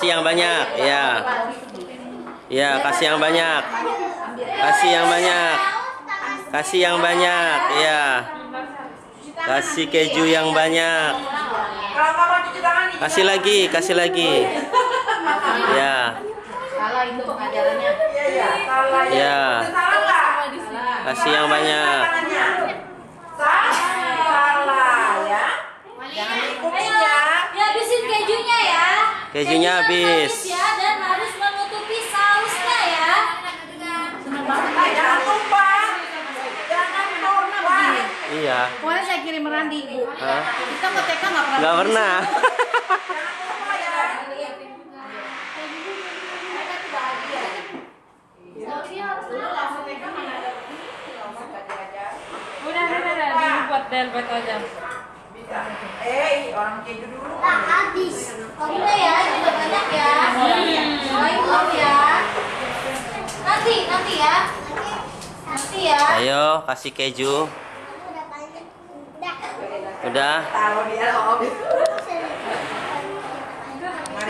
Kasih yang banyak, ya. Ya, kasih yang banyak. Kasih yang banyak. Kasih yang banyak, ya. Kasih keju yang banyak. Kasih lagi, kasih lagi. Ya. Salah itu pengajarannya. Ya. Kasih yang banyak. Salah ya. Jangan diikutin ya. Habisin kejunya ya. Kejunya habis. Ya, dan harus menutupi sausnya ya. Jangan tumpah. Jangan tumpah. Iya. Boleh saya kirim Randi, Bu. Hah? Kita ke TK nggak pernah. Nggak pernah. Udah, dibuat delbet aja. Bisa. Orang keju dulu. Nah, habis. Udah ya, juga banyak ya. Belum ya. Nanti ya. Nanti ya. Ayo, kasih keju. Udah. Taruh dia.